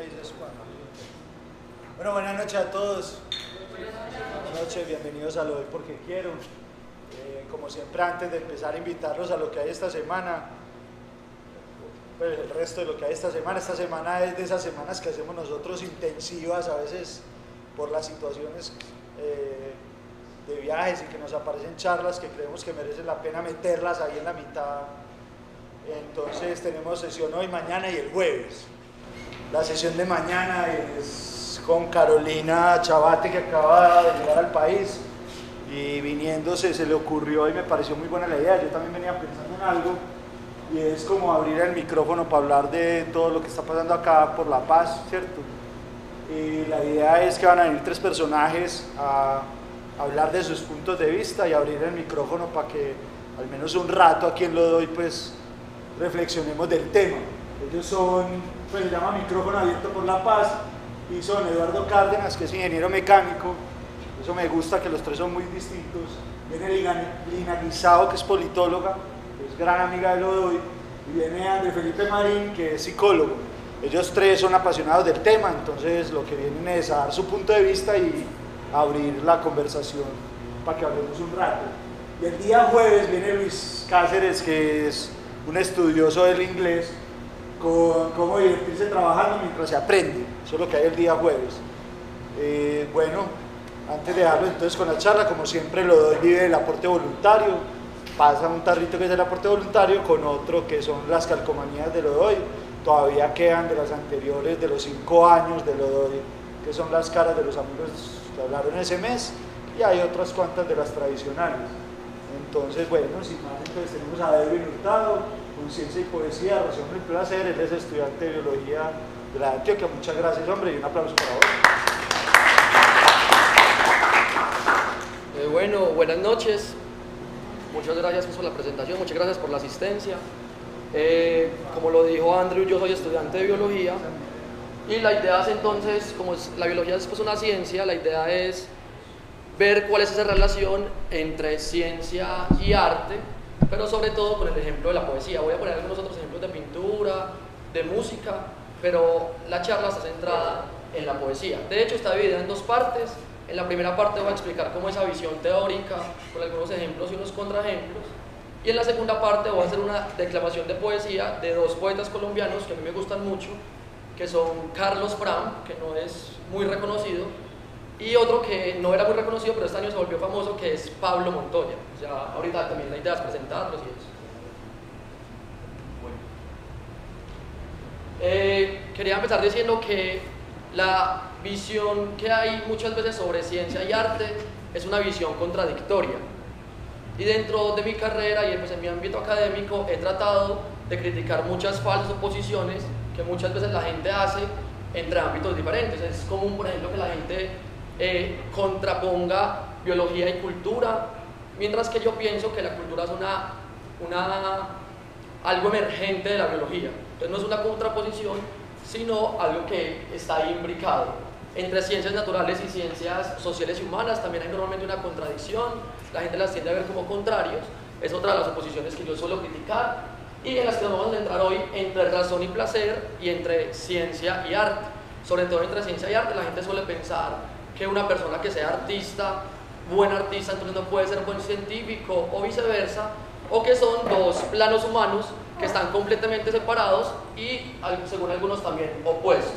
dices, Juan? Bueno, buenas noches a todos. Buenas noches, bienvenidos a Lo Doy Porque Quiero. Como siempre, antes de empezar a invitarlos a lo que hay esta semana, pues el resto de lo que hay esta semana es de esas semanas que hacemos nosotros intensivas, a veces por las situaciones de viajes y que nos aparecen charlas que creemos que merecen la pena meterlas ahí en la mitad. Entonces tenemos sesión hoy, mañana y el jueves. La sesión de mañana es con Carolina Chabate, que acaba de llegar al país y viniéndose se le ocurrió y me pareció muy buena la idea. Yo también venía pensando en algo y es como abrir el micrófono para hablar de todo lo que está pasando acá por La Paz, ¿cierto? Y la idea es que van a venir 3 personajes a hablar de sus puntos de vista y abrir el micrófono para que al menos un rato aquí en Lo Doy pues reflexionemos del tema. Ellos son, pues se llama Micrófono Abierto por La Paz y son Eduardo Cárdenas, que es ingeniero mecánico. Eso me gusta, que los 3 son muy distintos. Viene Lina Guisao, que es politóloga, que es gran amiga de Lo Doy, y viene André Felipe Marín, que es psicólogo. Ellos 3 son apasionados del tema, entonces lo que vienen es a dar su punto de vista y abrir la conversación para que hablemos un rato. Y el día jueves viene Luis Cáceres, que es un estudioso del inglés, con cómo divertirse trabajando mientras se aprende. Eso es lo que hay el día jueves. Bueno, antes de dejarlo entonces con la charla, como siempre Lo Doy vive el aporte voluntario. Pasa un tarrito que es el aporte voluntario con otro que son las calcomanías de Lo Doy. Todavía quedan de las anteriores, de los 5 años de Lo Doy, que son las caras de los amigos que hablaron ese mes, y hay otras cuantas de las tradicionales. Entonces, bueno, sin más, entonces tenemos a Edwin Hurtado, con Ciencia y Poesía, Razón y Placer. Él es estudiante de Biología de la Antioquia. Muchas gracias, hombre, y un aplauso para vos. Bueno, buenas noches. Muchas gracias por la presentación, muchas gracias por la asistencia. Como lo dijo Andrew, yo soy estudiante de Biología, y la idea es entonces, como la biología es pues una ciencia, la idea es ver cuál es esa relación entre ciencia y arte, pero sobre todo con el ejemplo de la poesía. Voy a poner algunos otros ejemplos de pintura, de música, pero la charla está centrada en la poesía. De hecho, está dividida en 2 partes. En la primera parte voy a explicar cómo esa visión teórica, con algunos ejemplos y unos contraejemplos. Y en la segunda parte voy a hacer una declamación de poesía de 2 poetas colombianos que a mí me gustan mucho, que son Carlos Fram, que no es muy reconocido, y otro que no era muy reconocido, pero este año se volvió famoso, que es Pablo Montoya. Ya ahorita también la idea es presentarlos y eso. Quería empezar diciendo que la visión que hay muchas veces sobre ciencia y arte es una visión contradictoria. Y dentro de mi carrera y pues en mi ámbito académico he tratado de criticar muchas falsas oposiciones que muchas veces la gente hace entre ámbitos diferentes. Es común, por ejemplo, que la gente contraponga biología y cultura, mientras que yo pienso que la cultura es algo emergente de la biología. Entonces no es una contraposición, sino algo que está ahí imbricado. Entre ciencias naturales y ciencias sociales y humanas también hay normalmente una contradicción, la gente las tiende a ver como contrarios, es otra de las oposiciones que yo suelo criticar, y en las que nos vamos a centrar hoy entre razón y placer y entre ciencia y arte. Sobre todo entre ciencia y arte, la gente suele pensar que una persona que sea artista, buen artista, entonces no puede ser buen científico, o viceversa, o que son 2 planos humanos que están completamente separados y, según algunos, también opuestos.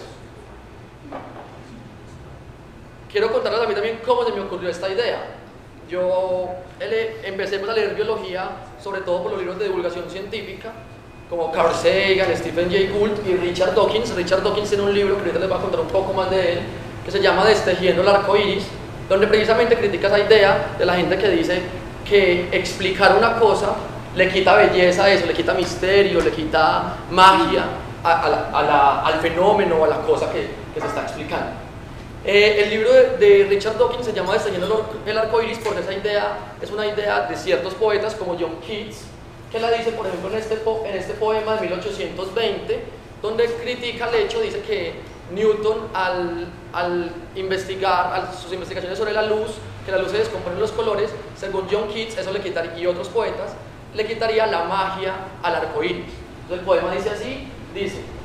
Quiero contarles a mí también cómo se me ocurrió esta idea. Yo empecé a leer biología, sobre todo por los libros de divulgación científica, como Carl Sagan, Stephen Jay Gould y Richard Dawkins. Richard Dawkins tiene un libro que ahorita les voy a contar un poco más de él, que se llama Destejiendo el arco iris, donde precisamente critica esa idea de la gente que dice que explicar una cosa le quita belleza a eso, le quita misterio, le quita magia al fenómeno o a la cosa que se está explicando. El libro de Richard Dawkins se llama Destejiendo el arco iris porque esa idea es una idea de ciertos poetas como John Keats, que la dice, por ejemplo, en este poema de 1820, donde critica el hecho, dice que Newton al investigar sus investigaciones sobre la luz, que la luz se descompone en los colores, según John Keats, eso le quitaría, y otros poetas, le quitaría la magia al arco iris. Entonces el poema dice así, dice: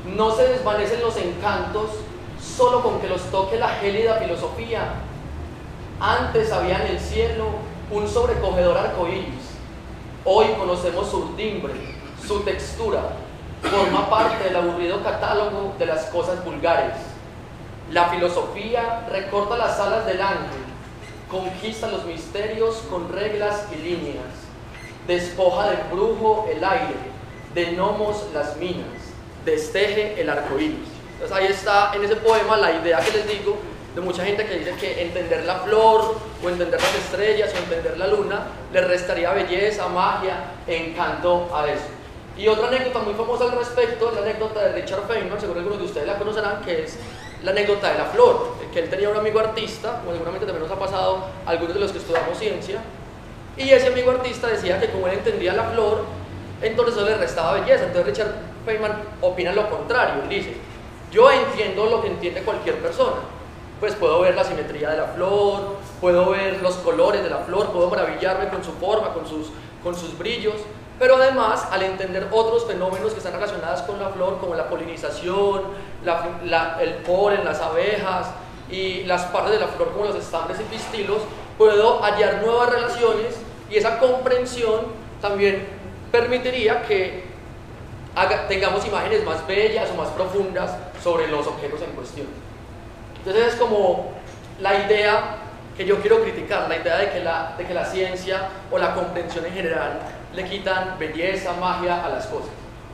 No se desvanecen los encantos solo con que los toque la gélida filosofía. Antes había en el cielo un sobrecogedor arcoíris. Hoy conocemos su timbre, su textura. Forma parte del aburrido catálogo de las cosas vulgares. La filosofía recorta las alas del ángel, conquista los misterios con reglas y líneas, despoja de brujo el aire, de gnomos las minas, desteje el arco iris. Entonces ahí está en ese poema la idea que les digo de mucha gente que dice que entender la flor o entender las estrellas o entender la luna le restaría belleza, magia, encanto a eso. Y otra anécdota muy famosa al respecto es la anécdota de Richard Feynman, seguro algunos de ustedes la conocerán, que es la anécdota de la flor, que él tenía un amigo artista, como seguramente también nos ha pasado a algunos de los que estudiamos ciencia, y ese amigo artista decía que como él entendía la flor, entonces eso le restaba belleza. Entonces Richard Feynman opina lo contrario, él dice, yo entiendo lo que entiende cualquier persona, pues puedo ver la simetría de la flor, puedo ver los colores de la flor, puedo maravillarme con su forma, con sus brillos, pero además al entender otros fenómenos que están relacionados con la flor, como la polinización, el polen, las abejas y las partes de la flor como los estambres y pistilos, puedo hallar nuevas relaciones y esa comprensión también permitiría que tengamos imágenes más bellas o más profundas sobre los objetos en cuestión. Entonces es como la idea que yo quiero criticar, la idea de que la ciencia o la comprensión en general le quitan belleza, magia a las cosas.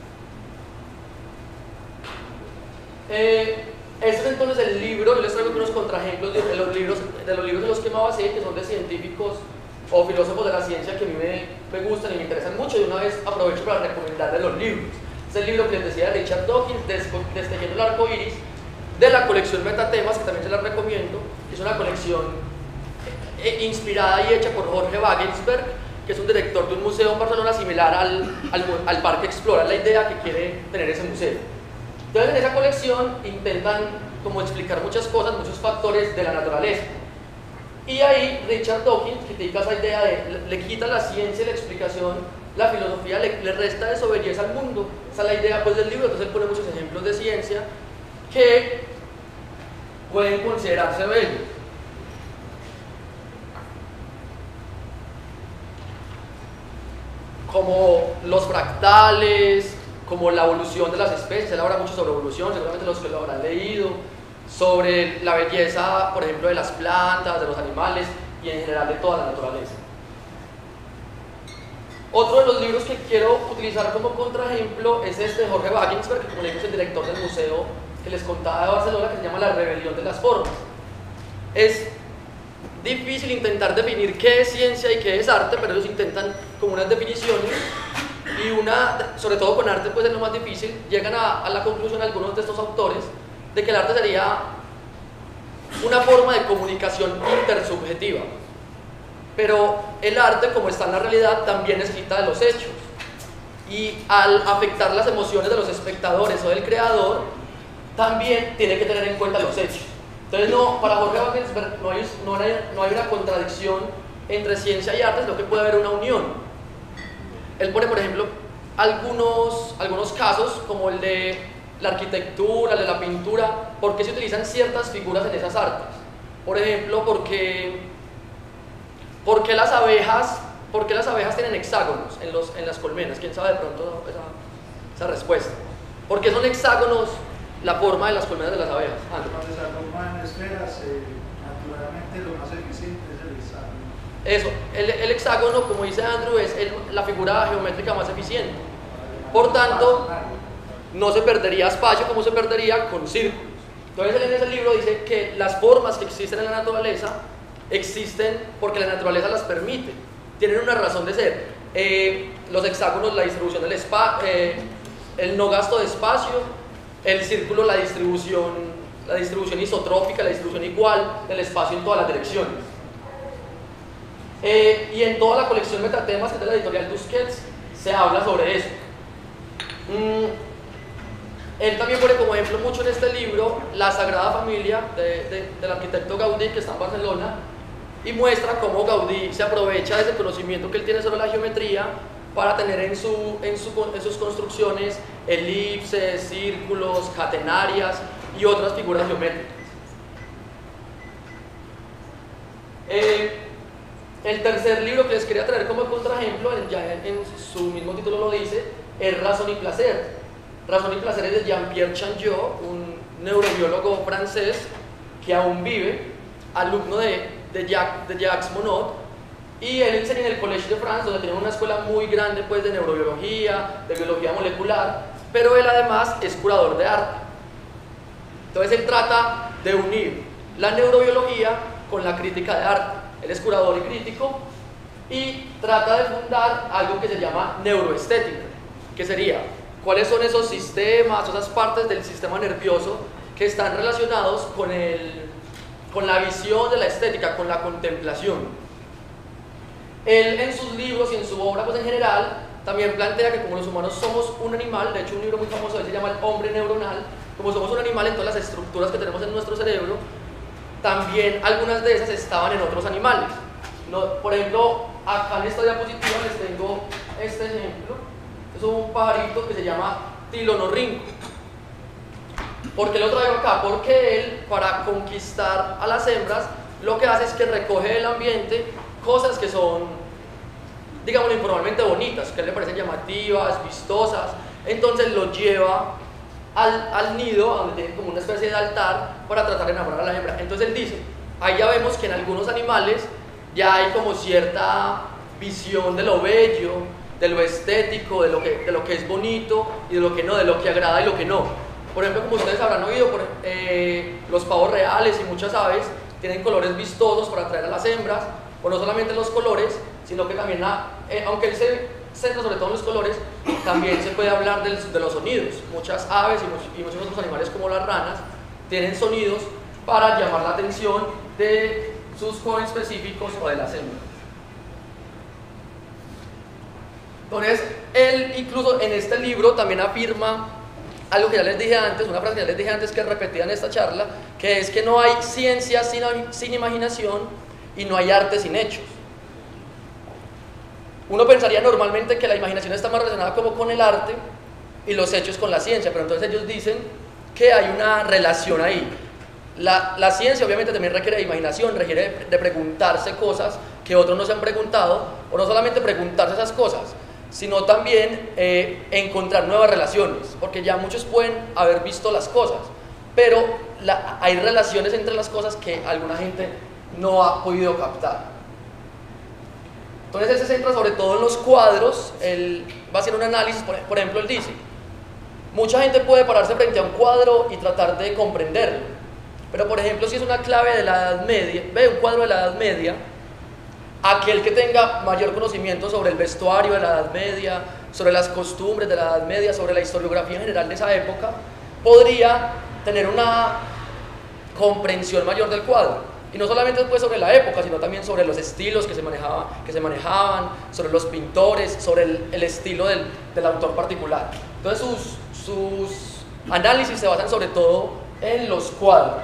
Este es entonces el libro, yo les traigo unos contraejemplos de los libros en los que me basé, que son de científicos o filósofos de la ciencia que a mí me gustan y me interesan mucho, y de una vez aprovecho para recomendarles los libros. Es el libro que les decía de Richard Dawkins, Destejiendo el arco iris, de la colección Metatemas, que también se la recomiendo. Es una colección inspirada y hecha por Jorge Wagensberg, que es un director de un museo en Barcelona similar al Parque Explora, la idea que quiere tener ese museo. Entonces en esa colección intentan como explicar muchas cosas, muchos factores de la naturaleza. Y ahí Richard Dawkins critica esa idea de le quita la ciencia y la explicación, la filosofía le resta de eso belleza al mundo. Esa es la idea pues del libro. Entonces él pone muchos ejemplos de ciencia que pueden considerarse bellos. Como los fractales, como la evolución de las especies. Él habla mucho sobre evolución, seguramente los que lo habrán leído, sobre la belleza, por ejemplo, de las plantas, de los animales y en general de toda la naturaleza. Otro de los libros que quiero utilizar como contraejemplo es este de Jorge Wagensberg, que como le digo es el director del museo que les contaba de Barcelona, que se llama La rebelión de las formas. Es difícil intentar definir qué es ciencia y qué es arte, pero ellos intentan como unas definiciones y sobre todo con arte pues es lo más difícil, llegan a la conclusión algunos de estos autores de que el arte sería una forma de comunicación intersubjetiva, pero el arte como está en la realidad también es quita de los hechos y al afectar las emociones de los espectadores o del creador también tiene que tener en cuenta los hechos. Entonces para Jorge Wagensberg no hay una contradicción entre ciencia y arte, sino que puede haber una unión. Él pone, por ejemplo, algunos casos, como el de la arquitectura, el de la pintura, por qué se utilizan ciertas figuras en esas artes. Por ejemplo, ¿por qué las abejas tienen hexágonos en las colmenas? ¿Quién sabe de pronto esa respuesta? ¿Por qué son hexágonos la forma de las colmenas de las abejas? Cuando se forman esferas, naturalmente lo más eficiente es el hexágono. Eso, el hexágono, como dice Andrew, es la figura geométrica más eficiente. Por tanto, no se perdería espacio como se perdería con círculos. Entonces él en ese libro dice que las formas que existen en la naturaleza existen porque la naturaleza las permite, tienen una razón de ser. Los hexágonos, la distribución del espacio, el no gasto de espacio, el círculo, la distribución isotrópica, la distribución igual del espacio en todas las direcciones. Y en toda la colección Metatemas, que es de la editorial Tusquets, se habla sobre eso. Él también pone como ejemplo mucho en este libro la Sagrada Familia del arquitecto Gaudí, que está en Barcelona, y muestra cómo Gaudí se aprovecha de ese conocimiento que él tiene sobre la geometría para tener en sus construcciones elipses, círculos, catenarias y otras figuras geométricas. El tercer libro que les quería traer como contraejemplo, ya en su mismo título lo dice, es Razón y Placer. Razón y Placer es de Jean-Pierre Changeux, un neurobiólogo francés que aún vive, alumno de Jacques Monod, y él enseña en el Collège de France, donde tiene una escuela muy grande pues, de neurobiología, de biología molecular, pero él además es curador de arte. Entonces él trata de unir la neurobiología con la crítica de arte. Él es curador y crítico y trata de fundar algo que se llama neuroestética, que sería cuáles son esos sistemas, esas partes del sistema nervioso que están relacionados con la visión de la estética, con la contemplación. Él en sus libros y en su obra pues en general también plantea que como los humanos somos un animal, de hecho un libro muy famoso se llama El hombre neuronal, como somos un animal en todas las estructuras que tenemos en nuestro cerebro, también algunas de esas estaban en otros animales. Por ejemplo, acá en esta diapositiva les tengo este ejemplo. Es un pajarito que se llama tilonorrinco. ¿Por qué lo traigo acá? Porque él, para conquistar a las hembras, lo que hace es que recoge del ambiente cosas que son, digamos, informalmente bonitas, que le parecen llamativas, vistosas, entonces lo lleva al nido, donde tiene como una especie de altar para tratar de enamorar a la hembra. Entonces él dice, ahí ya vemos que en algunos animales ya hay como cierta visión de lo bello, de lo estético, de lo que es bonito y de lo que no, de lo que agrada y lo que no. Por ejemplo, como ustedes habrán oído, los pavos reales y muchas aves tienen colores vistosos para atraer a las hembras, o no solamente los colores, sino que también, aunque él se centra sobre todo en los colores, también se puede hablar de los sonidos. Muchas aves y muchos otros animales como las ranas tienen sonidos para llamar la atención de sus coespecíficos o de las hembras. Entonces, él incluso en este libro también afirma algo que ya les dije antes, una frase que ya les dije antes que es repetida en esta charla, que es que no hay ciencia sin imaginación y no hay arte sin hechos. Uno pensaría normalmente que la imaginación está más relacionada como con el arte y los hechos con la ciencia, pero entonces ellos dicen que hay una relación ahí. La ciencia obviamente también requiere de imaginación, requiere de preguntarse cosas que otros no se han preguntado, o no solamente preguntarse esas cosas, sino también encontrar nuevas relaciones, porque ya muchos pueden haber visto las cosas, pero hay relaciones entre las cosas que alguna gente no ha podido captar. Entonces él se centra sobre todo en los cuadros, él va a hacer un análisis, por ejemplo, él dice, mucha gente puede pararse frente a un cuadro y tratar de comprenderlo, pero por ejemplo si es una clave de la Edad Media, un cuadro de la Edad Media, aquel que tenga mayor conocimiento sobre el vestuario de la Edad Media, sobre las costumbres de la Edad Media, sobre la historiografía en general de esa época, podría tener una comprensión mayor del cuadro. Y no solamente pues sobre la época, sino también sobre los estilos que se manejaban, sobre los pintores, sobre el estilo del autor particular. Entonces sus análisis se basan sobre todo en los cuadros.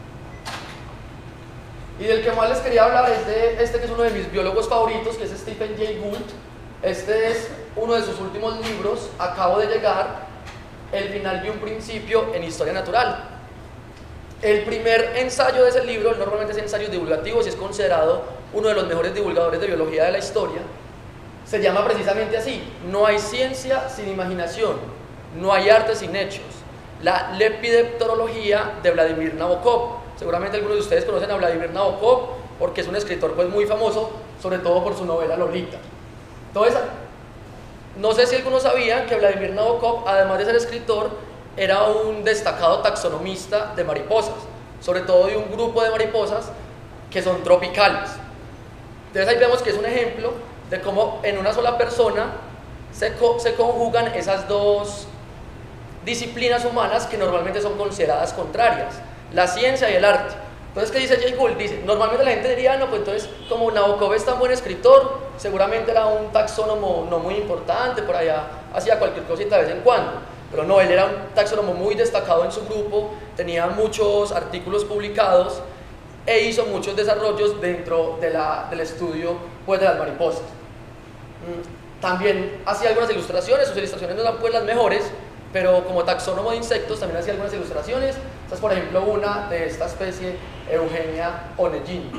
Y del que más les quería hablar es de este que es uno de mis biólogos favoritos, que es Stephen Jay Gould. Este es uno de sus últimos libros, acabo de llegar, El final de un principio en historia natural. El primer ensayo de ese libro, normalmente es ensayos divulgativos y es considerado uno de los mejores divulgadores de biología de la historia, se llama precisamente así: no hay ciencia sin imaginación, no hay arte sin hechos. La lepidopterología de Vladimir Nabokov. Seguramente algunos de ustedes conocen a Vladimir Nabokov porque es un escritor pues muy famoso, sobre todo por su novela Lolita. Entonces, no sé si algunos sabían que Vladimir Nabokov, además de ser escritor, era un destacado taxonomista de mariposas, sobre todo de un grupo de mariposas que son tropicales. Entonces ahí vemos que es un ejemplo de cómo en una sola persona se conjugan esas dos disciplinas humanas que normalmente son consideradas contrarias, la ciencia y el arte. Entonces, ¿qué dice Jay Gould? Dice, normalmente la gente diría, no, pues entonces, como Nabokov es tan buen escritor, seguramente era un taxónomo no muy importante, por allá hacía cualquier cosita de vez en cuando. Pero no, él era un taxónomo muy destacado en su grupo, tenía muchos artículos publicados e hizo muchos desarrollos dentro del estudio pues, de las mariposas. También hacía algunas ilustraciones, sus ilustraciones no eran pues las mejores, pero como taxónomo de insectos también hacía algunas ilustraciones. Esta es por ejemplo una de esta especie, Eugenia onegini.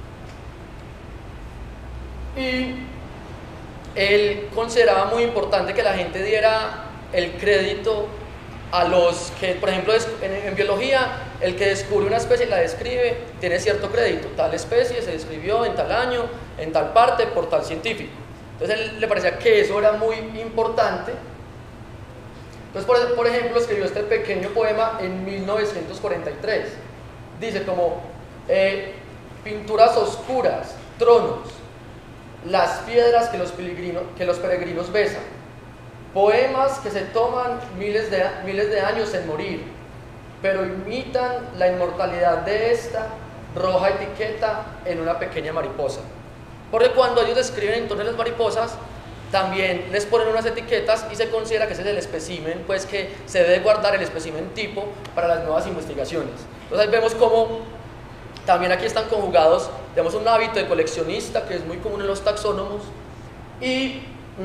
Y él consideraba muy importante que la gente diera el crédito a los que, por ejemplo, en biología, el que descubre una especie y la describe, tiene cierto crédito. Tal especie se describió en tal año, en tal parte, por tal científico. Entonces a él le parecía que eso era muy importante. Entonces, por ejemplo, escribió este pequeño poema en 1943. Dice como, pinturas oscuras, tronos, las piedras que los peregrinos besan, poemas que se toman miles de años en morir, pero imitan la inmortalidad de esta roja etiqueta en una pequeña mariposa. Porque cuando ellos describen entonces las mariposas, también les ponen unas etiquetas y se considera que ese es el espécimen, pues que se debe guardar el espécimen tipo para las nuevas investigaciones. Entonces ahí vemos cómo también aquí están conjugados, digamos, un hábito de coleccionista que es muy común en los taxónomos y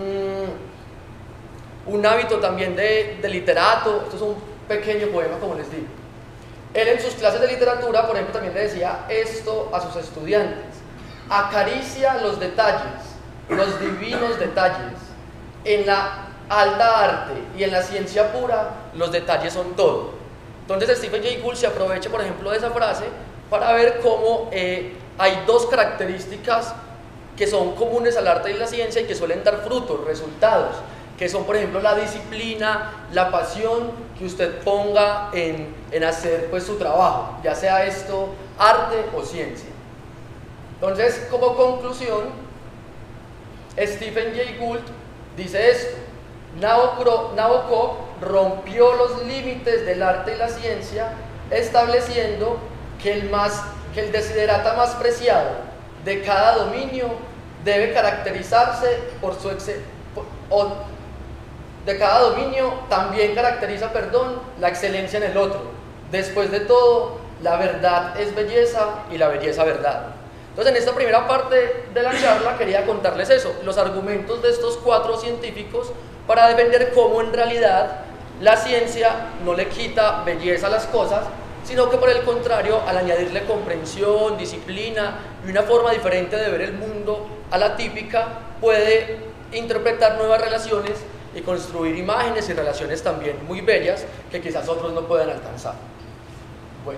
un hábito también de literato. Esto es un pequeño poema, como les digo. Él en sus clases de literatura, por ejemplo, también le decía esto a sus estudiantes: acaricia los detalles, los divinos detalles. En la alta arte y en la ciencia pura, los detalles son todo. Entonces Stephen Jay Gould se aprovecha, por ejemplo, de esa frase para ver cómo hay dos características que son comunes al arte y la ciencia y que suelen dar frutos, resultados, que son, por ejemplo, la disciplina, la pasión que usted ponga en hacer pues su trabajo, ya sea esto arte o ciencia. Entonces, como conclusión, Stephen Jay Gould dice esto: Nabokov rompió los límites del arte y la ciencia, estableciendo que el desiderata más preciado de cada dominio debe caracterizarse por su de cada dominio también caracteriza, la excelencia en el otro. Después de todo, la verdad es belleza y la belleza verdad. Entonces, en esta primera parte de la charla quería contarles eso, los argumentos de estos 4 científicos para defender cómo en realidad la ciencia no le quita belleza a las cosas, sino que por el contrario, al añadirle comprensión, disciplina y una forma diferente de ver el mundo a la típica, puede interpretar nuevas relaciones y construir imágenes y relaciones también muy bellas que quizás otros no puedan alcanzar. Bueno.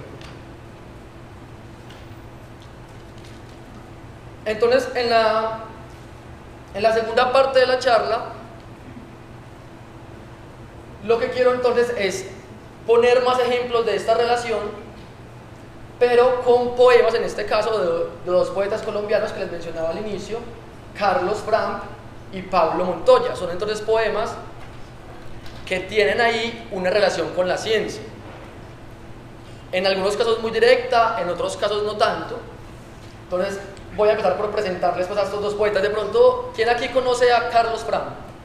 Entonces, en la segunda parte de la charla, lo que quiero entonces es poner más ejemplos de esta relación, pero con poemas, en este caso de 2 poetas colombianos que les mencionaba al inicio, Carlos Fram y Pablo Montoya. Son entonces poemas que tienen ahí una relación con la ciencia. En algunos casos muy directa, en otros casos no tanto. Entonces voy a empezar por presentarles pues a estos 2 poetas. De pronto, ¿quién aquí conoce a Carlos Fram?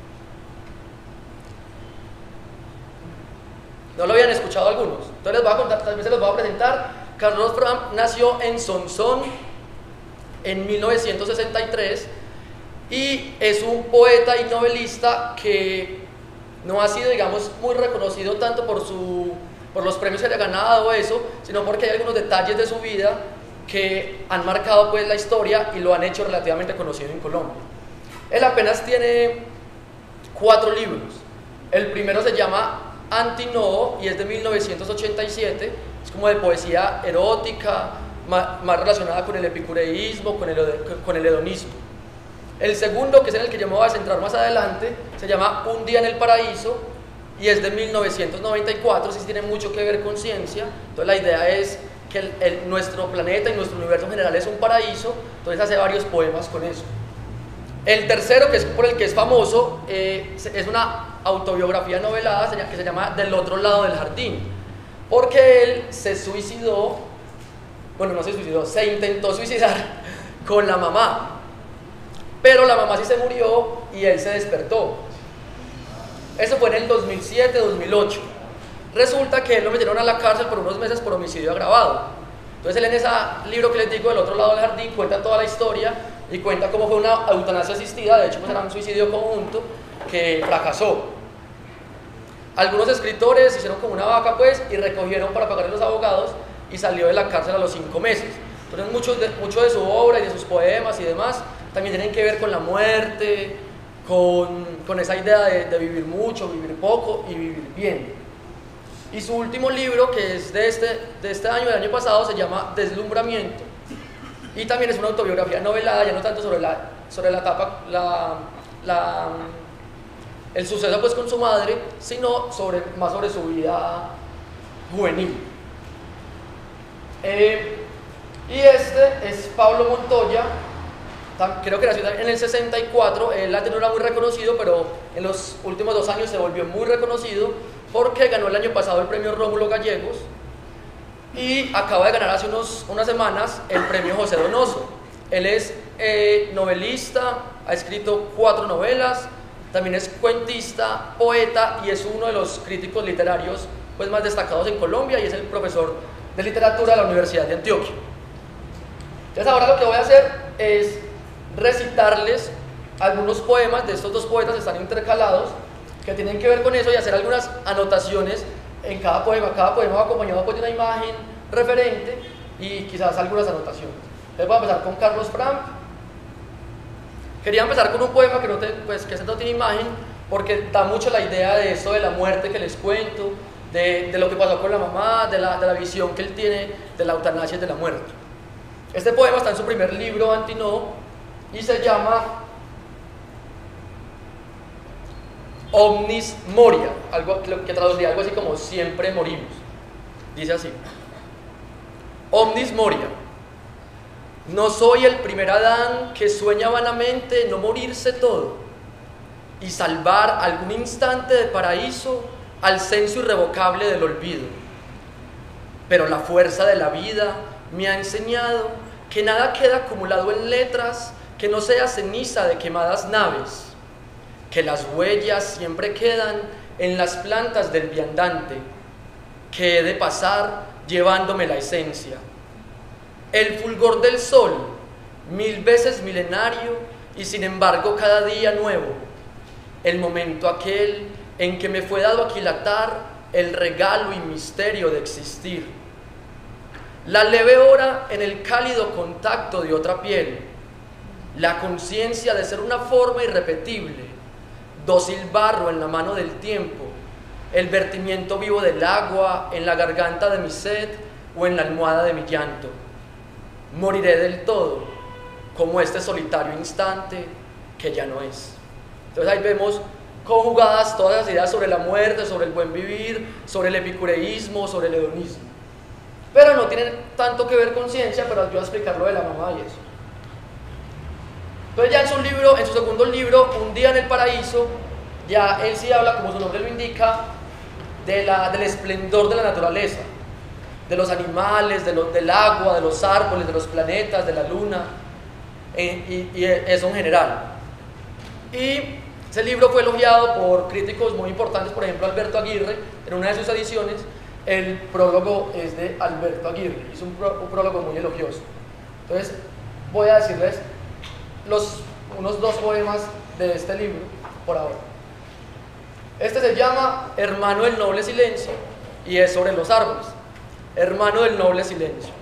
¿No lo habían escuchado algunos? Entonces les voy a contar, tal vez se los voy a presentar. Carlos Fram nació en Sonsón en 1963 y es un poeta y novelista que no ha sido, digamos, muy reconocido tanto por los premios que haya ganado o eso, sino porque hay algunos detalles de su vida que han marcado pues la historia y lo han hecho relativamente conocido en Colombia. Él apenas tiene 4 libros. El primero se llama Antinoo y es de 1987, es como de poesía erótica, más relacionada con el epicureísmo, con el hedonismo. El segundo, que es en el que yo me voy a centrar más adelante, se llama Un día en el paraíso y es de 1994, sí tiene mucho que ver con ciencia. Entonces la idea es que nuestro planeta y nuestro universo en general es un paraíso, entonces hace varios poemas con eso. El tercero, que es por el que es famoso, es una autobiografía novelada que se llama Del otro lado del jardín, porque él se suicidó, bueno, no se suicidó, se intentó suicidar con la mamá, pero la mamá sí se murió y él se despertó. Eso fue en el 2007-2008. Resulta que él lo metieron a la cárcel por unos meses por homicidio agravado. Entonces él en ese libro que les digo, Del otro lado del jardín, cuenta toda la historia y cuenta cómo fue una eutanasia asistida, de hecho pues era un suicidio conjunto que fracasó. Algunos escritores hicieron como una vaca pues y recogieron para pagarle a los abogados y salió de la cárcel a los 5 meses. Entonces mucho de su obra y de sus poemas y demás también tienen que ver con la muerte, con esa idea de vivir mucho, vivir poco y vivir bien. Y su último libro, que es de este año, del año pasado, se llama Deslumbramiento. Y también es una autobiografía novelada, ya no tanto sobre la etapa, el suceso pues con su madre, sino más sobre su vida juvenil. Y este es Pablo Montoya, creo que nació en el 64, él antes no era muy reconocido, pero en los últimos 2 años se volvió muy reconocido porque ganó el año pasado el premio Rómulo Gallegos y acaba de ganar hace unas semanas el premio José Donoso. Él es novelista, ha escrito 4 novelas, también es cuentista, poeta y es uno de los críticos literarios pues, más destacados en Colombia y es el profesor de literatura de la Universidad de Antioquia. Entonces ahora lo que voy a hacer es recitarles algunos poemas de estos 2 poetas, están intercalados, que tienen que ver con eso y hacer algunas anotaciones en cada poema. Cada poema va acompañado pues, de una imagen referente y quizás algunas anotaciones. Entonces voy a empezar con Carlos Frank. Quería empezar con un poema que ese no tiene imagen porque da mucho la idea de esto de la muerte que les cuento, de lo que pasó con la mamá, de la visión que él tiene de la eutanasia y de la muerte. Este poema está en su primer libro, Antinó, y se llama Omnis Moria, algo que traduciría algo así como siempre morimos. Dice así: Omnis Moria. No soy el primer Adán que sueña vanamente no morirse todo y salvar algún instante de paraíso al censo irrevocable del olvido. Pero la fuerza de la vida me ha enseñado que nada queda acumulado en letras que no sea ceniza de quemadas naves, que las huellas siempre quedan en las plantas del viandante, que he de pasar llevándome la esencia. El fulgor del sol, 1000 veces milenario y sin embargo cada día nuevo, el momento aquel en que me fue dado aquilatar el regalo y misterio de existir. La leve hora en el cálido contacto de otra piel, la conciencia de ser una forma irrepetible, dócil barro en la mano del tiempo, el vertimiento vivo del agua en la garganta de mi sed o en la almohada de mi llanto. Moriré del todo, como este solitario instante que ya no es. Entonces ahí vemos conjugadas todas las ideas sobre la muerte, sobre el buen vivir, sobre el epicureísmo, sobre el hedonismo. Pero no tienen tanto que ver con ciencia, pero ayuda a explicar lo de la mamá y eso. Entonces ya en su segundo libro, Un día en el paraíso, ya él sí habla, como su nombre lo indica, del esplendor de la naturaleza, de los animales, del agua, de los árboles, de los planetas, de la luna, y eso en general. Y ese libro fue elogiado por críticos muy importantes, por ejemplo Alberto Aguirre, en una de sus ediciones, el prólogo es de Alberto Aguirre, es un prólogo muy elogioso. Entonces voy a decirles unos 2 poemas de este libro por ahora. Este se llama Hermano del noble silencio y es sobre los árboles. Hermano del noble silencio.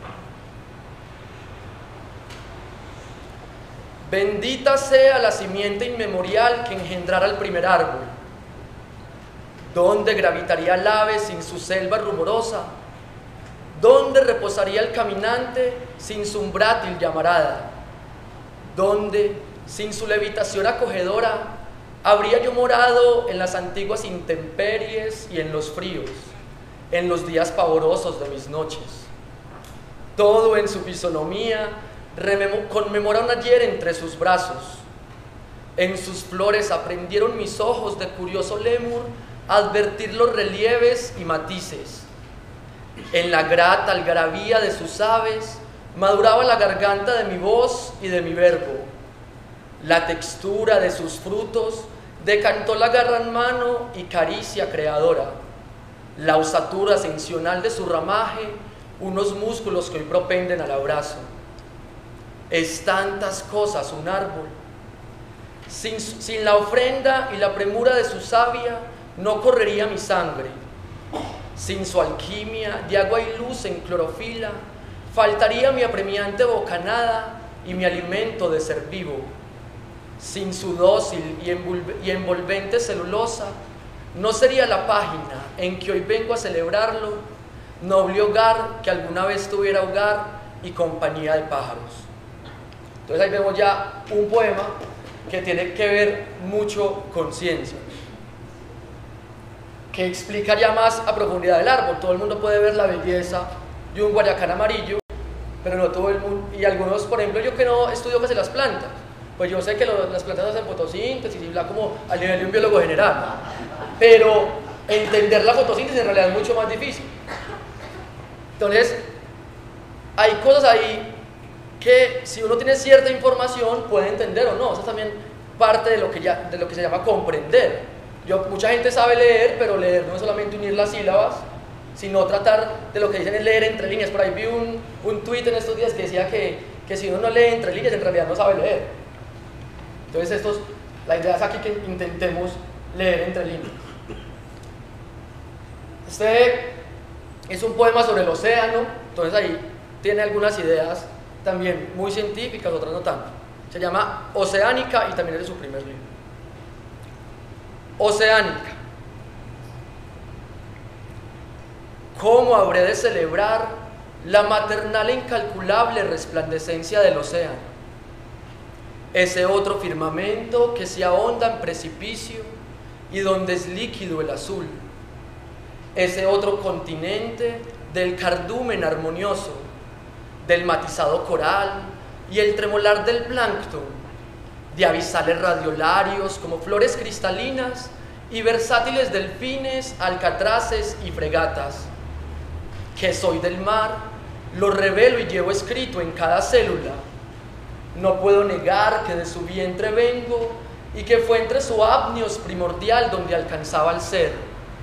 Bendita sea la simiente inmemorial que engendrara el primer árbol. ¿Dónde gravitaría el ave sin su selva rumorosa? ¿Dónde reposaría el caminante sin su umbrátil llamarada? ¿Dónde, sin su levitación acogedora, habría yo morado en las antiguas intemperies y en los fríos, en los días pavorosos de mis noches? Todo en su fisonomía conmemora un ayer entre sus brazos. En sus flores aprendieron mis ojos de curioso lémur a advertir los relieves y matices. En la grata algarabía de sus aves maduraba la garganta de mi voz y de mi verbo. La textura de sus frutos decantó la garra en mano y caricia creadora. La osatura ascensional de su ramaje, unos músculos que hoy propenden al abrazo. es tantas cosas un árbol. Sin la ofrenda y la premura de su savia no correría mi sangre. Sin su alquimia de agua y luz en clorofila, faltaría mi apremiante bocanada y mi alimento de ser vivo. Sin su dócil y envolvente celulosa, no sería la página en que hoy vengo a celebrarlo, noble hogar que alguna vez tuviera hogar y compañía de pájaros. Entonces ahí vemos ya un poema que tiene que ver mucho con ciencia, que explica ya más a profundidad el árbol. Todo el mundo puede ver la belleza de un guayacán amarillo, pero no todo el mundo, y algunos, por ejemplo, yo que no estudio casi las plantas, pues yo sé que las plantas hacen fotosíntesis y bla, como al nivel de un biólogo general, pero entender la fotosíntesis en realidad es mucho más difícil. Entonces, hay cosas ahí que si uno tiene cierta información puede entender o no. Eso es también parte de lo que se llama comprender. Mucha gente sabe leer, pero leer no es solamente unir las sílabas, sino tratar de lo que dicen es leer entre líneas. Por ahí vi un tuit en estos días que decía que si uno no lee entre líneas, en realidad no sabe leer. Entonces la idea es aquí que intentemos leer entre líneas. Este es un poema sobre el océano, entonces ahí tiene algunas ideas también muy científicas, otras no tanto. Se llama Oceánica y también es de su primer libro. Oceánica. ¿Cómo habré de celebrar la maternal e incalculable resplandecencia del océano? Ese otro firmamento que se ahonda en precipicio y donde es líquido el azul. Ese otro continente del cardumen armonioso, del matizado coral y el tremolar del plancton, de abisales radiolarios como flores cristalinas y versátiles delfines, alcatraces y fregatas. Que soy del mar, lo revelo y llevo escrito en cada célula. No puedo negar que de su vientre vengo y que fue entre su apnios primordial donde alcanzaba el ser.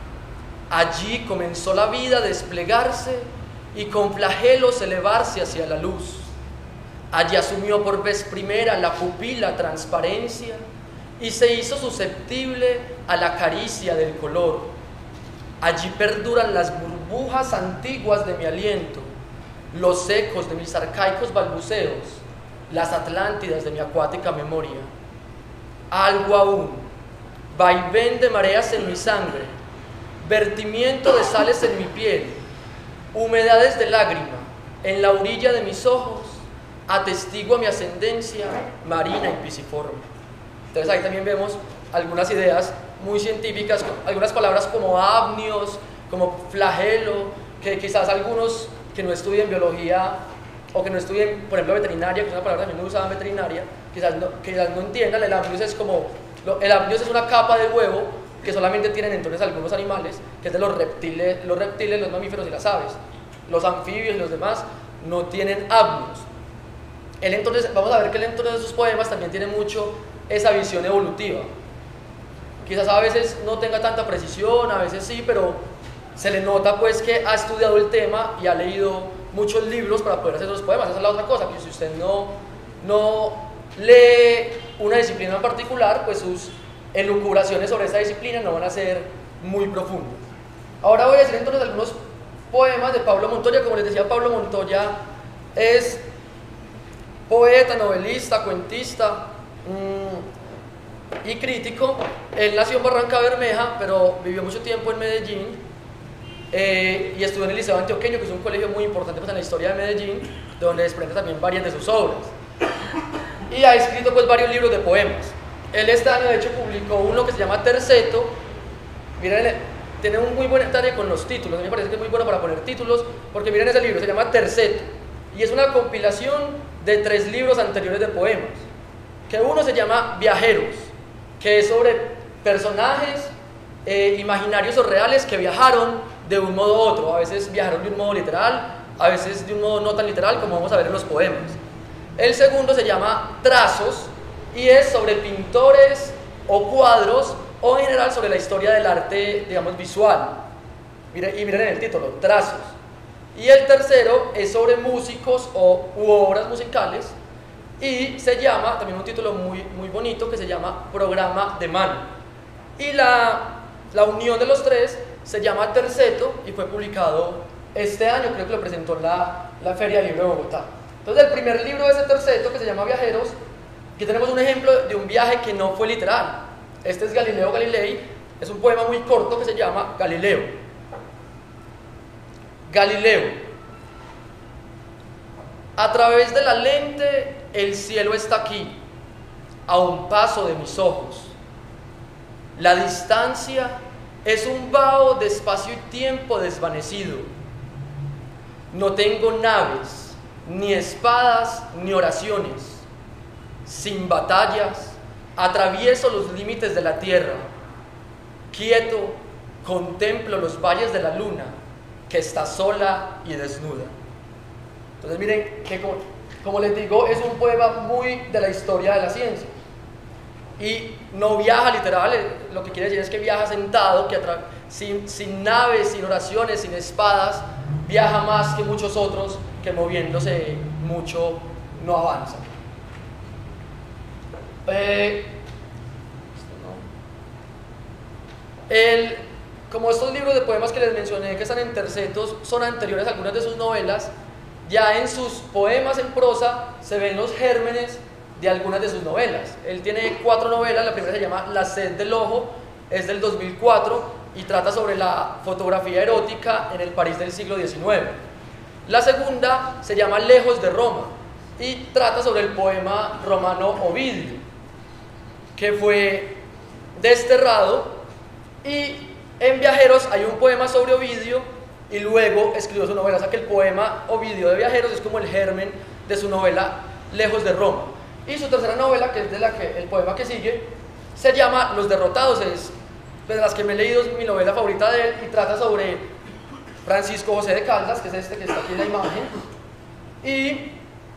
Allí comenzó la vida a desplegarse y con flagelos elevarse hacia la luz. Allí asumió por vez primera la pupila transparencia y se hizo susceptible a la caricia del color. Allí perduran las burbujas antiguas de mi aliento, los ecos de mis arcaicos balbuceos, las Atlántidas de mi acuática memoria. Algo aún, vaivén de mareas en mi sangre, vertimiento de sales en mi piel, humedades de lágrima en la orilla de mis ojos, atestigua mi ascendencia marina y pisciforme. Entonces ahí también vemos algunas ideas muy científicas, algunas palabras como apnios, como flagelo, que quizás algunos que no estudien biología o que no estudien, por ejemplo, veterinaria, que es una palabra también muy usada en veterinaria, quizás no entiendan. El apnios es el apnios es una capa de huevo que solamente tienen entonces algunos animales, que es de los reptiles, los mamíferos y las aves. Los anfibios y los demás no tienen apnios. Entonces, vamos a ver que él entonces de sus poemas también tiene mucho esa visión evolutiva. Quizás a veces no tenga tanta precisión, a veces sí, pero se le nota pues que ha estudiado el tema y ha leído muchos libros para poder hacer esos poemas. Esa es la otra cosa, que si usted no lee una disciplina en particular, pues sus elucubraciones sobre esa disciplina no van a ser muy profundas. Ahora voy a decir entonces algunos poemas de Pablo Montoya. Como les decía, Pablo Montoya es poeta, novelista, cuentista y crítico. Él nació en Barranca Bermeja, pero vivió mucho tiempo en Medellín y estudió en el Liceo Antioqueño, que es un colegio muy importante pues, en la historia de Medellín, de donde desprende también varias de sus obras. Y ha escrito pues, varios libros de poemas. Él este año de hecho publicó uno que se llama Terceto. Miren, tiene un muy buen detalle con los títulos. A mí me parece que es muy bueno para poner títulos, porque miren ese libro, se llama Terceto, y es una compilación de 3 libros anteriores de poemas, que uno se llama Viajeros, que es sobre personajes imaginarios o reales que viajaron de un modo u otro. A veces viajaron de un modo literal, a veces de un modo no tan literal, como vamos a ver en los poemas. El segundo se llama Trazos, y es sobre pintores o cuadros, o en general sobre la historia del arte, digamos, visual. Y miren en el título, Trazos. Y el tercero es sobre músicos u obras musicales y se llama, también un título muy bonito, que se llama Programa de Mano. Y la unión de los tres se llama Terceto y fue publicado este año, creo que lo presentó en la Feria del Libro de Bogotá. Entonces, el primer libro de ese Terceto, que se llama Viajeros, aquí tenemos un ejemplo de un viaje que no fue literal. Este es Galileo Galilei, es un poema muy corto que se llama Galileo. Galileo. A través de la lente el cielo está aquí, a un paso de mis ojos. La distancia es un vaho de espacio y tiempo desvanecido. No tengo naves, ni espadas, ni oraciones. Sin batallas, atravieso los límites de la tierra. Quieto, contemplo los valles de la luna, que está sola y desnuda. Entonces miren que como les digo, es un poema muy de la historia de la ciencia. Y no viaja literal, lo que quiere decir es que viaja sentado, que sin naves, sin oraciones, sin espadas, viaja más que muchos otros que moviéndose mucho no avanzan. Como estos libros de poemas que les mencioné que están en tercetos son anteriores a algunas de sus novelas, ya en sus poemas en prosa se ven los gérmenes de algunas de sus novelas. Él tiene 4 novelas, la primera se llama La sed del ojo, es del 2004 y trata sobre la fotografía erótica en el París del siglo XIX. La segunda se llama Lejos de Roma y trata sobre el poema romano Ovidio, que fue desterrado, y en Viajeros hay un poema sobre Ovidio y luego escribió su novela. O sea que el poema Ovidio de Viajeros es como el germen de su novela Lejos de Roma. Y su tercera novela, que es el poema que sigue, se llama Los Derrotados. Es de las que me he leído, es mi novela favorita de él y trata sobre Francisco José de Caldas, que es este que está aquí en la imagen, y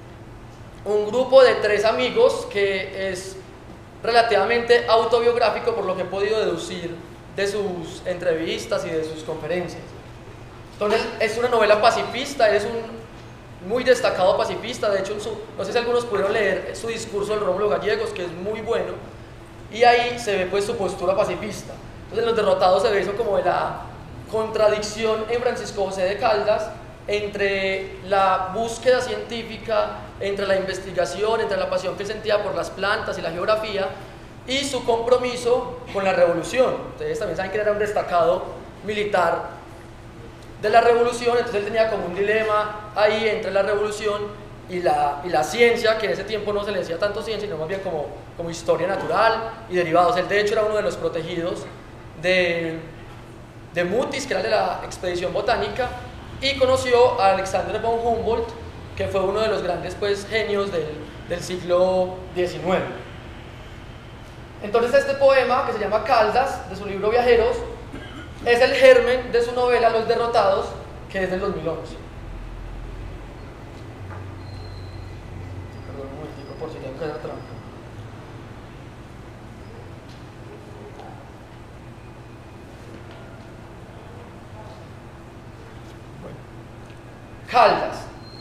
un grupo de 3 amigos que es relativamente autobiográfico por lo que he podido deducir de sus entrevistas y de sus conferencias. Entonces es una novela pacifista, es un muy destacado pacifista. De hecho, no sé si algunos pudieron leer su discurso del Rómulo Gallegos, que es muy bueno, y ahí se ve pues su postura pacifista. Entonces en Los Derrotados se ve eso como de la contradicción en Francisco José de Caldas entre la búsqueda científica, entre la investigación, entre la pasión que él sentía por las plantas y la geografía, y su compromiso con la revolución. Ustedes también saben que él era un destacado militar de la revolución, entonces él tenía como un dilema ahí entre la revolución y la ciencia, que en ese tiempo no se le decía tanto ciencia, sino más bien como historia natural y derivados. Él de hecho era uno de los protegidos de Mutis, que era de la expedición botánica, y conoció a Alexander von Humboldt, que fue uno de los grandes pues, genios del siglo XIX. Entonces este poema, que se llama Caldas, de su libro Viajeros, es el germen de su novela Los Derrotados, que es del 2011. Perdón un momentico por si tengo que hacer trampa. Caldas.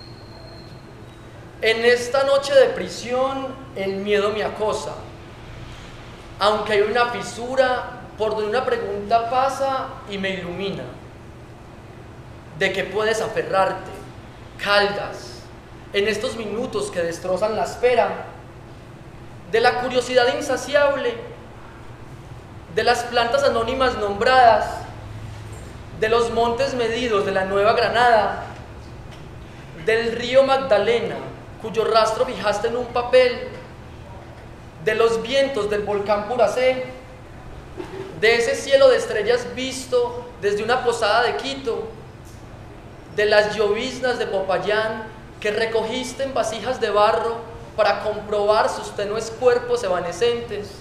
En esta noche de prisión el miedo me acosa, aunque hay una fisura por donde una pregunta pasa y me ilumina. ¿De qué puedes aferrarte, Caldas, en estos minutos que destrozan la espera? De la curiosidad insaciable, de las plantas anónimas nombradas, de los montes medidos de la Nueva Granada, del río Magdalena, cuyo rastro fijaste en un papel, de los vientos del volcán Puracé, de ese cielo de estrellas visto desde una posada de Quito, de las lloviznas de Popayán que recogiste en vasijas de barro para comprobar sus tenues cuerpos evanescentes.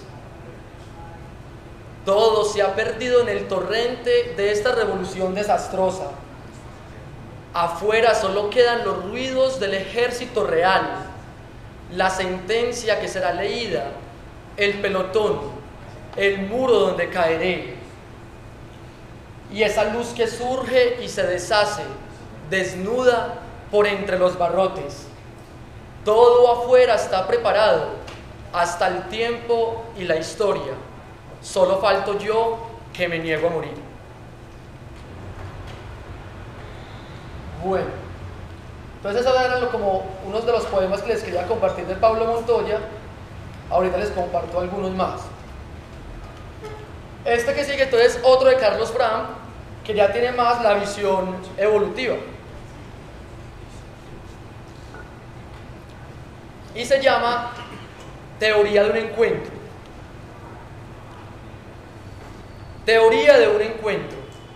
Todo se ha perdido en el torrente de esta revolución desastrosa. Afuera solo quedan los ruidos del ejército real, la sentencia que será leída, el pelotón, el muro donde caeré, y esa luz que surge y se deshace, desnuda por entre los barrotes. Todo afuera está preparado, hasta el tiempo y la historia. Solo falto yo, que me niego a morir. Bueno, entonces eso eran como unos de los poemas que les quería compartir de Pablo Montoya. Ahorita les comparto algunos más. Este que sigue entonces es otro de Carlos Fram, que ya tiene más la visión evolutiva. Y se llama Teoría de un encuentro. Teoría de un encuentro.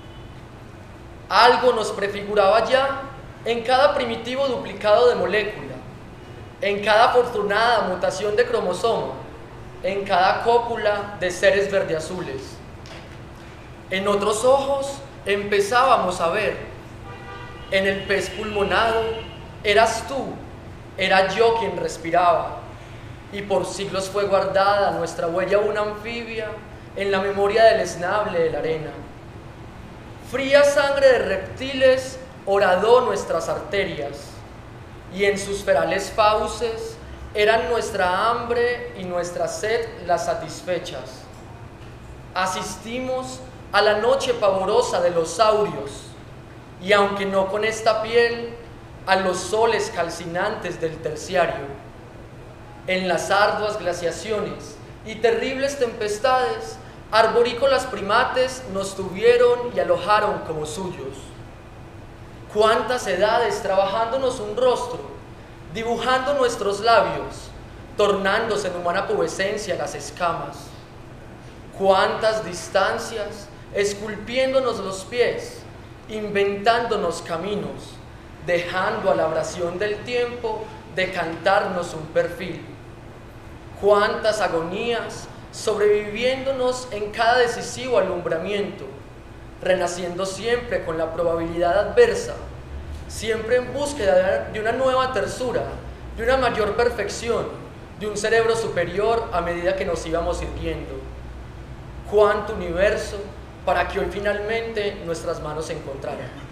Algo nos prefiguraba ya en cada primitivo duplicado de molécula, en cada afortunada mutación de cromosoma, en cada cópula de seres verdeazules. En otros ojos empezábamos a ver. En el pez pulmonado eras tú, era yo quien respiraba, y por siglos fue guardada nuestra huella una anfibia en la memoria del esnable de la arena. Fría sangre de reptiles horadó nuestras arterias, y en sus ferales fauces eran nuestra hambre y nuestra sed las satisfechas. Asistimos a la noche pavorosa de los saurios, y aunque no con esta piel, a los soles calcinantes del terciario. En las arduas glaciaciones y terribles tempestades, arborícolas primates nos tuvieron y alojaron como suyos. Cuántas edades trabajándonos un rostro, dibujando nuestros labios, tornándose en humana pubescencia las escamas. Cuántas distancias, esculpiéndonos los pies, inventándonos caminos, dejando a la abrasión del tiempo decantarnos un perfil. Cuántas agonías, sobreviviéndonos en cada decisivo alumbramiento, renaciendo siempre con la probabilidad adversa, siempre en búsqueda de una nueva tersura, de una mayor perfección, de un cerebro superior a medida que nos íbamos irguiendo. Cuánto universo para que hoy finalmente nuestras manos se encontraran.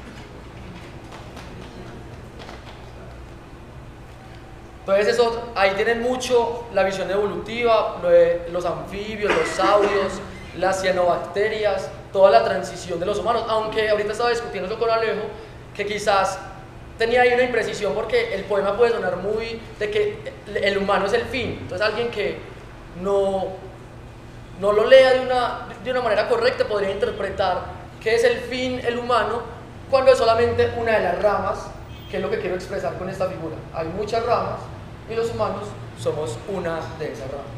Entonces eso, ahí tienen mucho la visión evolutiva, lo de los anfibios, los saurios, las cianobacterias, toda la transición de los humanos, aunque ahorita estaba discutiendo con Alejo, que quizás tenía ahí una imprecisión porque el poema puede sonar muy de que el humano es el fin. Entonces alguien que no lo lea de una manera correcta podría interpretar que es el fin el humano cuando es solamente una de las ramas, que es lo que quiero expresar con esta figura. Hay muchas ramas y los humanos somos una de esas ramas.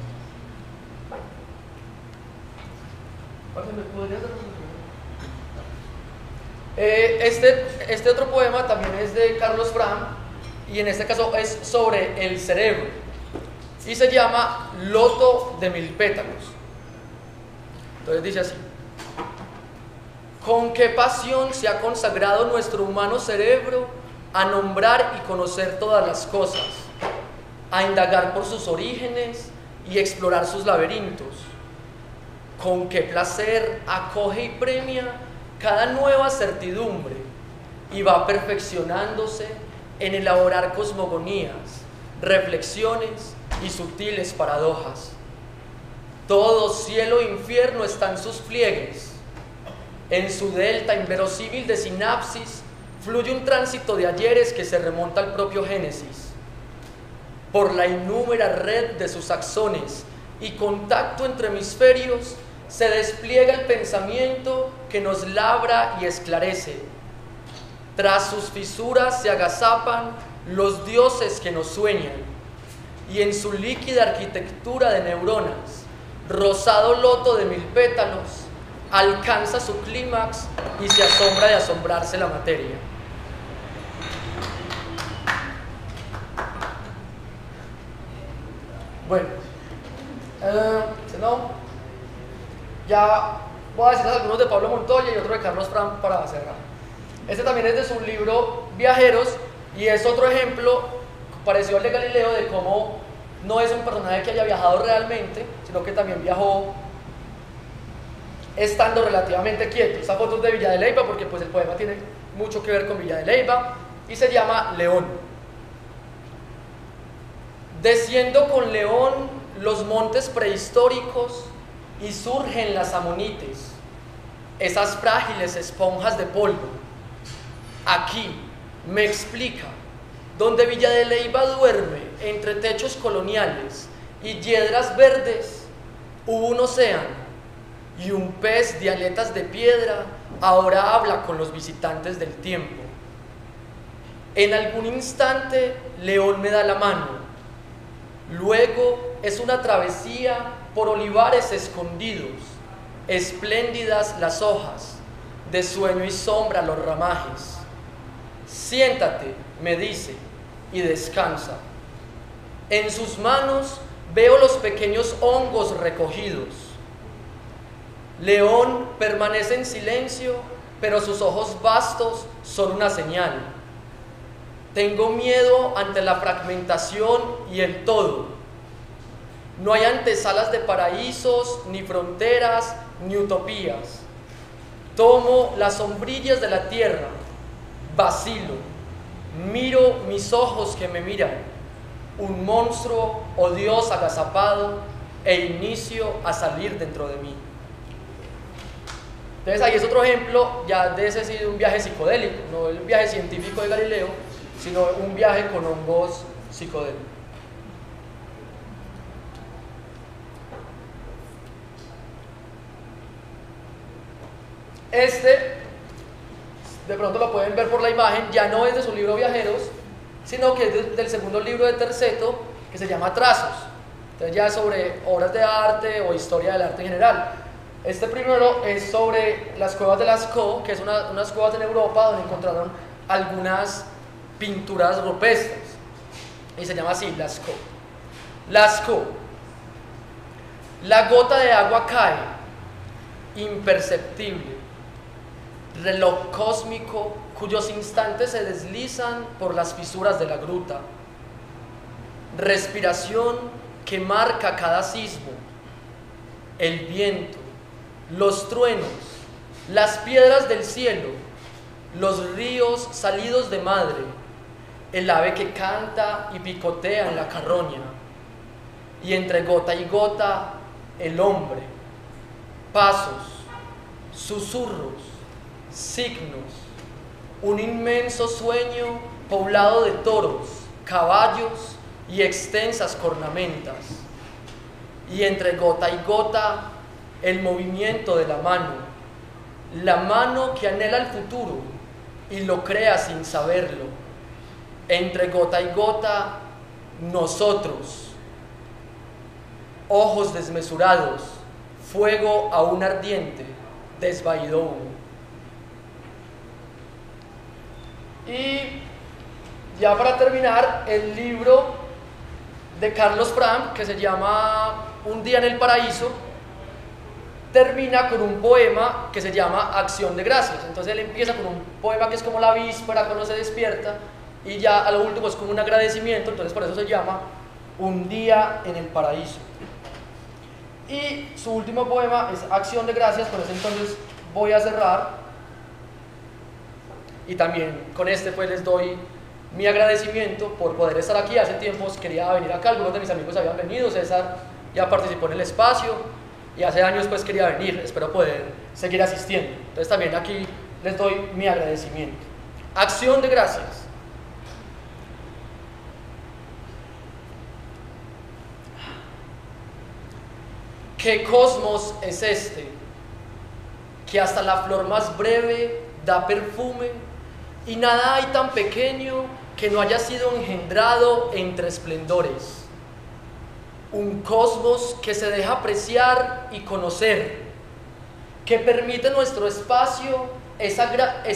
Este otro poema también es de Carlos Fram y en este caso es sobre el cerebro y se llama Loto de mil pétalos. Entonces dice así: con qué pasión se ha consagrado nuestro humano cerebro a nombrar y conocer todas las cosas, a indagar por sus orígenes y explorar sus laberintos. Con qué placer acoge y premia cada nueva certidumbre y va perfeccionándose en elaborar cosmogonías, reflexiones y sutiles paradojas. Todo cielo e infierno están sus pliegues. En su delta inverosímil de sinapsis fluye un tránsito de ayeres que se remonta al propio Génesis. Por la inúmera red de sus axones y contacto entre hemisferios se despliega el pensamiento que nos labra y esclarece. Tras sus fisuras se agazapan los dioses que nos sueñan, y en su líquida arquitectura de neuronas, rosado loto de mil pétalos, alcanza su clímax y se asombra de asombrarse la materia. Bueno, ya voy a decirles algunos de Pablo Montoya y otro de Carlos Fram para cerrar. Este también es de su libro Viajeros y es otro ejemplo parecido al de Galileo de cómo no es un personaje que haya viajado realmente, sino que también viajó estando relativamente quieto. Esta foto es de Villa de Leyva porque pues el poema tiene mucho que ver con Villa de Leyva y se llama León. Desciendo con León los montes prehistóricos y surgen las amonites, esas frágiles esponjas de polvo. Aquí me explica, donde Villa de Leyva duerme entre techos coloniales y hiedras verdes, hubo un océano, y un pez de aletas de piedra ahora habla con los visitantes del tiempo. En algún instante León me da la mano, luego es una travesía por olivares escondidos, espléndidas las hojas, de sueño y sombra los ramajes. Siéntate, me dice, y descansa. En sus manos veo los pequeños hongos recogidos. León permanece en silencio, pero sus ojos vastos son una señal. Tengo miedo ante la fragmentación y el todo. No hay antesalas de paraísos, ni fronteras, ni utopías. Tomo las sombrillas de la tierra, vacilo, miro mis ojos que me miran, un monstruo o Dios agazapado, e inicio a salir dentro de mí. Entonces ahí es otro ejemplo ya de ese sí, de un viaje psicodélico, no el viaje científico de Galileo, sino un viaje con hongos psicodélicos. Este, de pronto lo pueden ver por la imagen, ya no es de su libro Viajeros, sino que es del segundo libro de Terceto, que se llama Trazos. Entonces ya es sobre obras de arte o historia del arte en general. Este primero es sobre las cuevas de Lascaux, que es unas cuevas en Europa donde encontraron algunas pinturas rupestres, y se llama así, Lascaux. Lascaux. La gota de agua cae, imperceptible, reloj cósmico cuyos instantes se deslizan por las fisuras de la gruta, respiración que marca cada sismo, el viento, los truenos, las piedras del cielo, los ríos salidos de madre, el ave que canta y picotea en la carroña, y entre gota y gota el hombre, pasos, susurros, signos, un inmenso sueño poblado de toros, caballos y extensas cornamentas, y entre gota y gota el movimiento de la mano que anhela el futuro y lo crea sin saberlo. Entre gota y gota, nosotros, ojos desmesurados, fuego aún ardiente, desvaído humo. Y ya para terminar, el libro de Carlos Fram, que se llama Un día en el paraíso, termina con un poema que se llama Acción de Gracias. Entonces él empieza con un poema que es como la víspera cuando se despierta, y ya a lo último es como un agradecimiento, entonces por eso se llama Un día en el paraíso. Y su último poema es Acción de Gracias, con ese entonces voy a cerrar. Y también con este pues les doy mi agradecimiento por poder estar aquí. Hace tiempos quería venir acá, algunos de mis amigos habían venido, César ya participó en el espacio, y hace años pues quería venir, espero poder seguir asistiendo. Entonces también aquí les doy mi agradecimiento. Acción de Gracias. ¿Qué cosmos es este? Que hasta la flor más breve da perfume, y nada hay tan pequeño que no haya sido engendrado entre esplendores. Un cosmos que se deja apreciar y conocer, que permite nuestro espacio esa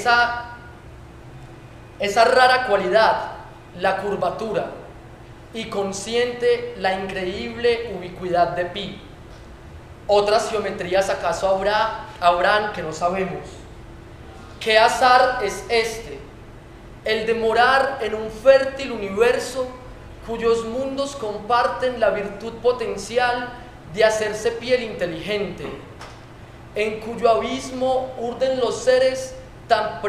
rara cualidad, la curvatura, y consiente la increíble ubicuidad de pi. Otras geometrías acaso habrán que no sabemos. ¿Qué azar es este? El de morar en un fértil universo cuyos mundos comparten la virtud potencial de hacerse piel inteligente, en cuyo abismo urden los seres tan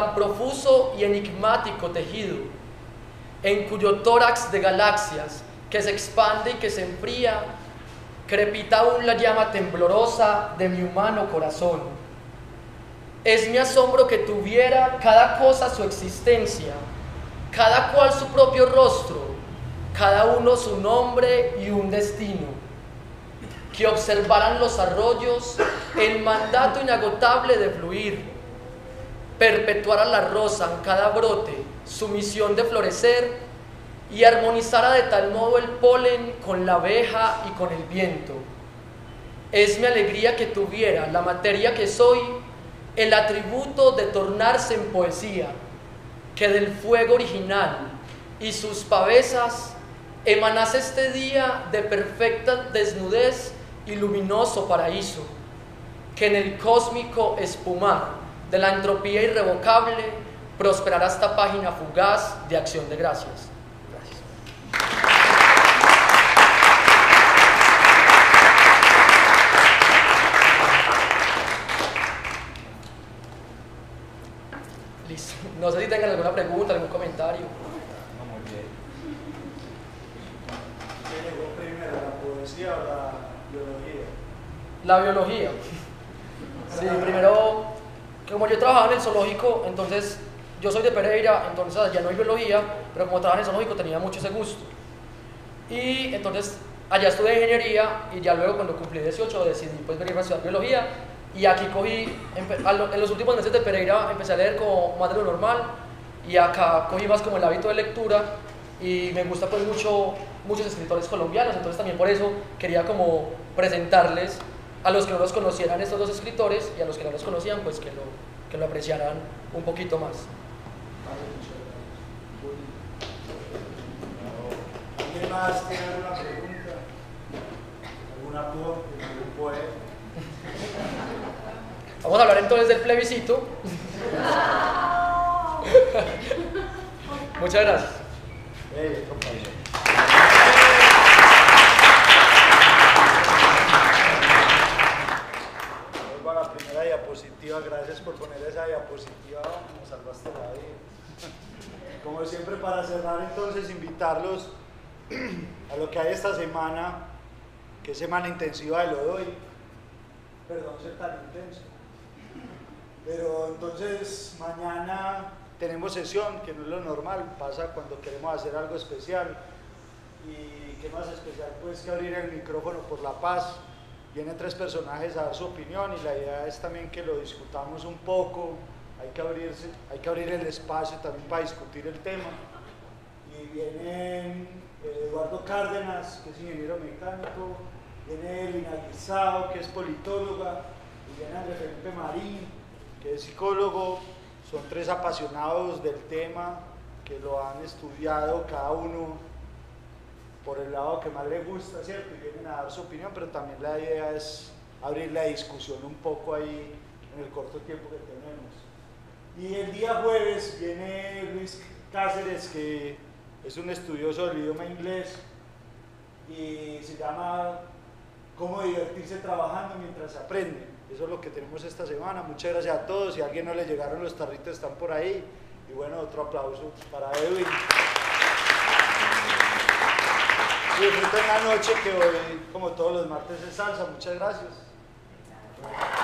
profuso y enigmático tejido, en cuyo tórax de galaxias que se expande y que se enfría, crepita aún la llama temblorosa de mi humano corazón. Es mi asombro que tuviera cada cosa su existencia, cada cual su propio rostro, cada uno su nombre y un destino, que observaran los arroyos el mandato inagotable de fluir, perpetuara la rosa en cada brote su misión de florecer y armonizara de tal modo el polen con la abeja y con el viento. Es mi alegría que tuviera la materia que soy el atributo de tornarse en poesía, que del fuego original y sus pavesas emanase este día de perfecta desnudez y luminoso paraíso, que en el cósmico espumar de la entropía irrevocable prosperará esta página fugaz de acción de gracias. Listo. No sé si tengan alguna pregunta, algún comentario. No, muy bien. ¿Qué llegó primero, la poesía o la biología? La biología. Sí, primero, como yo trabajaba en el zoológico, entonces yo soy de Pereira, entonces allá no hay biología, pero como trabajaba en el zoológico tenía mucho ese gusto. Y entonces allá estudié ingeniería y ya luego cuando cumplí 18 decidí pues venir a estudiar biología. Y aquí cogí, en los últimos meses de Pereira empecé a leer como más de lo normal y acá cogí más como el hábito de lectura y me gusta pues muchos escritores colombianos, entonces también por eso quería como presentarles a los que no los conocieran estos dos escritores y a los que no los conocían pues que lo apreciaran un poquito más. ¿Alguien más tiene alguna pregunta? ¿Algún aporte? ¿Algún poema? Vamos a hablar entonces del plebiscito. Muchas gracias. Vuelvo a la primera diapositiva. Gracias por poner esa diapositiva. Me salvaste la vida. Como siempre, para cerrar, entonces, invitarlos a lo que hay esta semana, que es semana intensiva de lo doy. Perdón ser tan intenso. Pero entonces mañana tenemos sesión, que no es lo normal, pasa cuando queremos hacer algo especial. Y qué más especial pues que abrir el micrófono por la paz. Vienen 3 personajes a dar su opinión y la idea es también que lo discutamos un poco. Hay que abrir el espacio también para discutir el tema. Y vienen Eduardo Cárdenas, que es ingeniero mecánico, viene Lina Guisao, que es politóloga, y viene Andrés Felipe Marín, que es psicólogo. Son 3 apasionados del tema, que lo han estudiado cada uno por el lado que más le gusta, ¿cierto? Y vienen a dar su opinión, pero también la idea es abrir la discusión un poco ahí en el corto tiempo que tenemos. Y el día jueves viene Luis Cáceres, que es un estudioso del idioma inglés y se llama Cómo divertirse trabajando mientras se aprende. Eso es lo que tenemos esta semana. Muchas gracias a todos. Si a alguien no le llegaron los tarritos, están por ahí. Y bueno, otro aplauso para Edwin. Y disfruten la noche, que hoy, como todos los martes, es salsa. Muchas gracias.